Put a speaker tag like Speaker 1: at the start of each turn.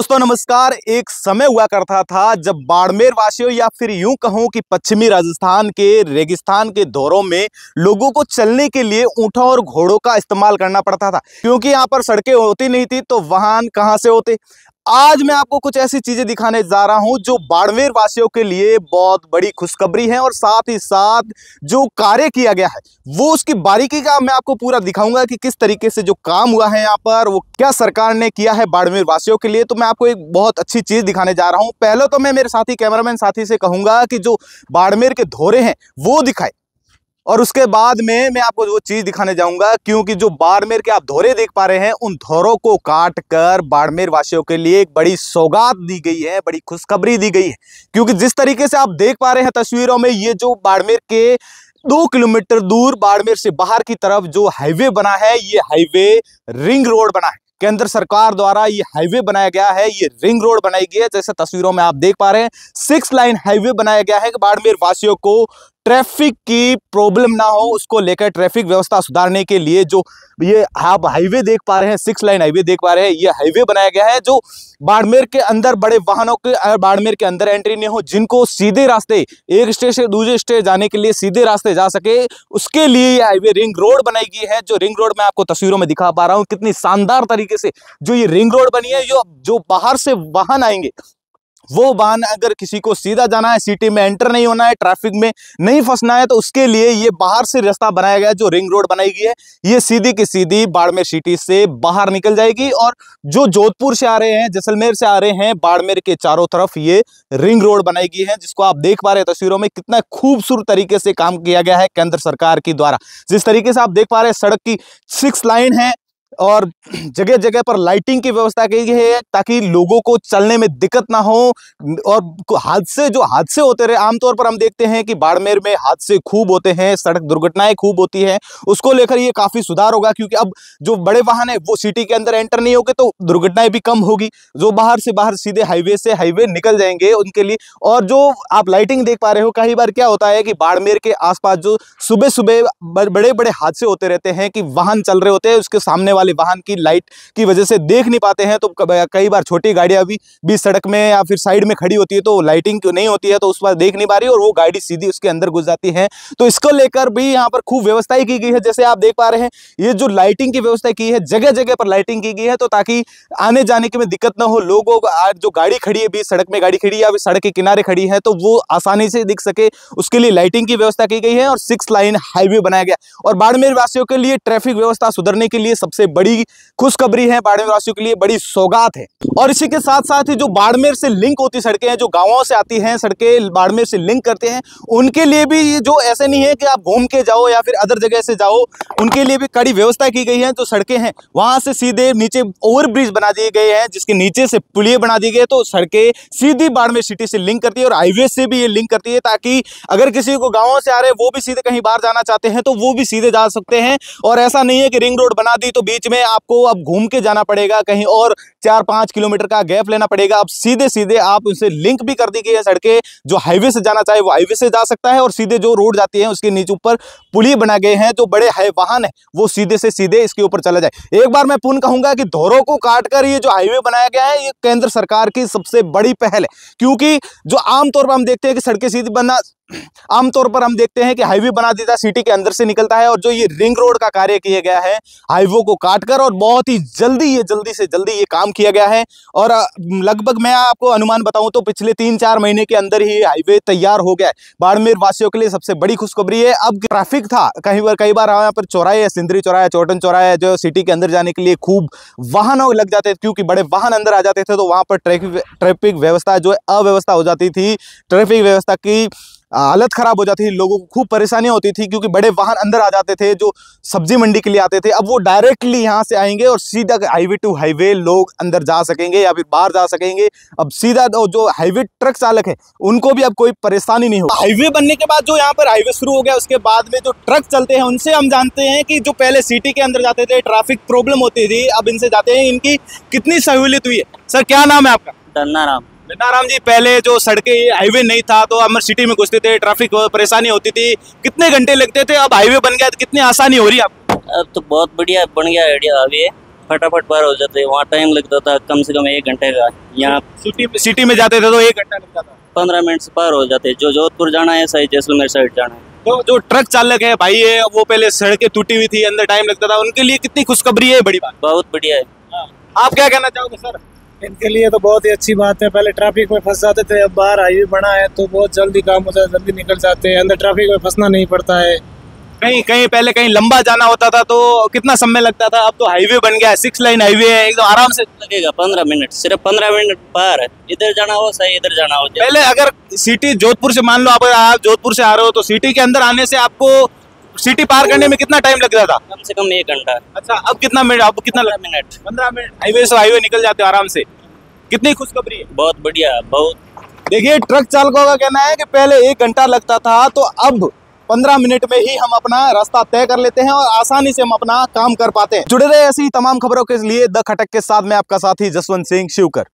Speaker 1: दोस्तों नमस्कार। एक समय हुआ करता था जब बाड़मेर वासियों या फिर यूं कहूं कि पश्चिमी राजस्थान के रेगिस्तान के दौरों में लोगों को चलने के लिए ऊंटों और घोड़ों का इस्तेमाल करना पड़ता था, क्योंकि यहाँ पर सड़कें होती नहीं थी तो वाहन कहाँ से होते। आज मैं आपको कुछ ऐसी चीजें दिखाने जा रहा हूं जो बाड़मेर वासियों के लिए बहुत बड़ी खुशखबरी है, और साथ ही साथ जो कार्य किया गया है वो उसकी बारीकी का मैं आपको पूरा दिखाऊंगा कि किस तरीके से जो काम हुआ है यहाँ पर वो क्या सरकार ने किया है बाड़मेर वासियों के लिए। तो मैं आपको एक बहुत अच्छी चीज दिखाने जा रहा हूं। पहले तो मैं मेरे साथी कैमरामैन साथी से कहूंगा कि जो बाड़मेर के धोरे हैं वो दिखाए, और उसके बाद में मैं आपको वो चीज दिखाने जाऊंगा, क्योंकि जो बाड़मेर के आप धोरे देख पा रहे हैं उन धोरों को काट कर बाड़मेर वासियों के लिए एक बड़ी सौगात दी गई है, बड़ी खुशखबरी दी गई है। क्योंकि जिस तरीके से आप देख पा रहे हैं तस्वीरों में, ये जो बाड़मेर के 2 किलोमीटर दूर बाड़मेर से बाहर की तरफ जो हाईवे बना है, ये हाईवे रिंग रोड बना है। केंद्र सरकार द्वारा ये हाईवे बनाया गया है, ये रिंग रोड बनाई गई है। जैसे तस्वीरों में आप देख पा रहे हैं 6 लाइन हाईवे बनाया गया है कि बाड़मेर वासियों को ट्रैफिक की प्रॉब्लम ना हो, उसको लेकर ट्रैफिक व्यवस्था सुधारने के लिए जो ये आप हाईवे देख पा रहे हैं, 6 लाइन हाईवे देख पा रहे हैं, ये हाईवे बनाया गया है जो बाड़मेर के अंदर बड़े वाहनों के बाड़मेर के अंदर एंट्री नहीं हो, जिनको सीधे रास्ते एक स्टेशन से दूसरे स्टेशन जाने के लिए सीधे रास्ते जा सके, उसके लिए ये हाईवे रिंग रोड बनाई गई है। जो रिंग रोड मैं आपको तस्वीरों में दिखा पा रहा हूँ कितनी शानदार तरीके से जो ये रिंग रोड बनी है। जो बाहर से वाहन आएंगे वो वाहन अगर किसी को सीधा जाना है, सिटी में एंटर नहीं होना है, ट्रैफिक में नहीं फंसना है, तो उसके लिए ये बाहर से रास्ता बनाया गया है। जो रिंग रोड बनाई गई है ये सीधी की सीधी बाड़मेर सिटी से बाहर निकल जाएगी, और जो जोधपुर से आ रहे हैं, जैसलमेर से आ रहे हैं, बाड़मेर के चारों तरफ ये रिंग रोड बनाई गई है, जिसको आप देख पा रहे हैं तस्वीरों में कितना खूबसूरत तरीके से काम किया गया है केंद्र सरकार की द्वारा। जिस तरीके से आप देख पा रहे हैं सड़क की 6 लाइन है और जगह जगह पर लाइटिंग की व्यवस्था की गई है ताकि लोगों को चलने में दिक्कत ना हो, और हादसे होते रहे। आमतौर पर हम देखते हैं कि बाड़मेर में हादसे खूब होते हैं, सड़क दुर्घटनाएं खूब होती हैं, उसको लेकर ये काफी सुधार होगा, क्योंकि अब जो बड़े वाहन है वो सिटी के अंदर एंटर नहीं होंगे तो दुर्घटनाएं भी कम होगी। जो बाहर से बाहर सीधे हाईवे से हाईवे निकल जाएंगे उनके लिए। और जो आप लाइटिंग देख पा रहे हो, कई बार क्या होता है कि बाड़मेर के आसपास जो सुबह सुबह बड़े बड़े हादसे होते रहते हैं कि वाहन चल रहे होते हैं, उसके सामने वाले वाहन की लाइट की वजह से देख नहीं पाते हैं, तो कई बार छोटी गाड़ियां भी बीच सड़क में या फिर साइड में खड़ी होती है तो लाइटिंग क्यों नहीं होती है तो उस पर देख नहीं पा रही और वो गाड़ी सीधी उसके अंदर घुस जाती है। तो इसको लेकर भी यहाँ पर खूब व्यवस्थाएं की गई है। जैसे आप देख पा रहे हैं ये जो लाइटिंग की व्यवस्था की है, जगह जगह पर लाइटिंग की गई है, तो ताकि आने जाने के में दिक्कत ना हो। लोगों को जो गाड़ी खड़ी है बीच सड़क में गाड़ी खड़ी है या फिर सड़क के किनारे खड़ी है तो वो आसानी से दिख सके, उसके लिए लाइटिंग की व्यवस्था की गई है और 6 लाइन हाईवे बनाया गया। और बाड़मेर वासियों के लिए ट्रैफिक व्यवस्था सुधरने के लिए सबसे बड़ी खुशखबरी है, बाड़मेर वासियों के लिए बड़ी सौगात है। और इसी के साथ साथ ही जो बाड़मेर से लिंक होती सड़कें हैं, जो गांवों से आती हैं सड़कें बाड़मेर से लिंक करते हैं, उनके लिए भी ये जो ऐसे नहीं है कि आप घूम के जाओ या फिर अदर जगह से जाओ, उनके लिए भी कड़ी व्यवस्था की गई है। जो सड़कें हैं वहां से सीधे नीचे ओवरब्रिज बना दिए गए हैं, जिसके नीचे से पुलिये बना दिए गए, तो सड़कें सीधी बाड़मेर सिटी से लिंक करती है और हाईवे से भी ये लिंक करती है, ताकि अगर किसी को गाँव से आ रहे वो भी सीधे कहीं बाहर जाना चाहते हैं तो वो भी सीधे जा सकते हैं। और ऐसा नहीं है कि रिंग रोड बना दी तो बीच में आपको अब घूम के जाना पड़ेगा, कहीं और 4-5 किलोमीटर का गैप लेना पड़ेगा। अब सीधे सीधे आप उनसे लिंक भी कर दी गई है सड़कें, जो हाईवे से जाना चाहे वो हाईवे से जा सकता है, और सीधे जो रोड जाती है उसके नीचे ऊपर पुली बना गए हैं, जो बड़े वाहन है वो सीधे से सीधे इसके ऊपर चला जाए। एक बार मैं पुनः कहूंगा कि धोरों को काटकर ये जो हाईवे बनाया गया है ये केंद्र सरकार की सबसे बड़ी पहल है, क्योंकि जो आमतौर पर हम देखते हैं कि सड़कें सीधी बनना, आमतौर पर हम देखते हैं कि हाईवे बना देता सिटी के अंदर से निकलता है, और जो ये रिंग रोड का कार्य किया गया है हाईवे को काटकर, और बहुत ही जल्दी से जल्दी ये काम किया गया है। और लगभग मैं आपको अनुमान बताऊं तो पिछले 3-4 महीने के अंदर ही हाईवे तैयार हो गया है। बाड़मेर वासियों के लिए सबसे बड़ी खुशखबरी है। अब ट्रैफिक था कई बार यहाँ पर चौराहे, सिंदरी चौराहे, चौटन चौराहे, जो सिटी के अंदर जाने के लिए खूब वाहन लग जाते थे, क्योंकि बड़े वाहन अंदर आ जाते थे, तो वहां पर ट्रैफिक व्यवस्था जो अव्यवस्था हो जाती थी, ट्रैफिक व्यवस्था की हालत खराब हो जाती थी, लोगों को खूब परेशानियां होती थी, क्योंकि बड़े वाहन अंदर आ जाते थे जो सब्जी मंडी के लिए आते थे। अब वो डायरेक्टली यहाँ से आएंगे और सीधा हाईवे टू हाईवे लोग अंदर जा सकेंगे या फिर बाहर जा सकेंगे। अब सीधा जो हाईवे ट्रक चालक है उनको भी अब कोई परेशानी नहीं होगी। हाईवे बनने के बाद जो यहाँ पर हाईवे शुरू हो गया, उसके बाद में जो ट्रक चलते हैं उनसे हम जानते हैं कि जो पहले सिटी के अंदर जाते थे ट्रैफिक प्रॉब्लम होती थी, अब इनसे जाते हैं, इनकी कितनी सहूलियत हुई है। सर क्या नाम है आपका?
Speaker 2: धन्नाराम।
Speaker 1: धन्नाराम जी, पहले जो सड़कें हाईवे नहीं था तो हम सिटी में घुसते थे, ट्रैफिक परेशानी होती थी, कितने घंटे लगते थे, अब हाईवे बन गया तो कितनी आसानी हो रही है आपको?
Speaker 2: अब तो बहुत बढ़िया बन गया आइडिया। अभी फटाफट पार हो जाते। वहाँ टाइम लगता था कम से कम 1 घंटे का, यहाँ
Speaker 1: सिटी में जाते थे तो 1 घंटा लगता था।
Speaker 2: 15 मिनट से पार हो जाते। जो जोधपुर जाना है सही, जैसलमेर साइड जाना है।
Speaker 1: तो जो ट्रक चालक है भाई है, वो पहले सड़कें टूटी हुई थी, अंदर टाइम लगता था, उनके लिए कितनी खुशखबरी है, बड़ी बात।
Speaker 2: बहुत बढ़िया है।
Speaker 1: आप क्या कहना चाहोगे सर?
Speaker 3: इनके लिए तो बहुत ही अच्छी बात है। पहले ट्रैफिक में फंस जाते थे, अब बाहर हाईवे बना है तो बहुत जल्दी काम हो जाता है, जल्दी निकल जाते हैं, अंदर ट्रैफिक में फंसना नहीं पड़ता है।
Speaker 1: कहीं कहीं पहले कहीं लंबा जाना होता था तो कितना समय लगता था, अब तो हाईवे बन गया है, 6 लाइन हाईवे है, एकदम आराम से
Speaker 2: लगेगा 15 मिनट, सिर्फ 15 मिनट पार है। इधर जाना हो सही, इधर जाना हो।
Speaker 1: पहले अगर सिटी जोधपुर से, मान लो आप जोधपुर से आ रहे हो तो सिटी के अंदर आने से आपको सिटी पार करने में कितना टाइम लगता था?
Speaker 2: कम से कम 1 घंटा।
Speaker 1: अच्छा, अब कितना मिनट, अब कितना
Speaker 2: 15 मिनट।
Speaker 1: 15 मिनट हाईवे से हाईवे निकल जाते हो आराम से। कितनी खुशखबरी है।
Speaker 2: बहुत बढ़िया, बहुत।
Speaker 1: देखिए, ट्रक चालकों का कहना है कि पहले 1 घंटा लगता था तो अब 15 मिनट में ही हम अपना रास्ता तय कर लेते हैं और आसानी से हम अपना काम कर पाते हैं। जुड़े रहे ऐसी तमाम खबरों के लिए द खटक के साथ, मैं आपका साथी जसवंत सिंह शिवकर।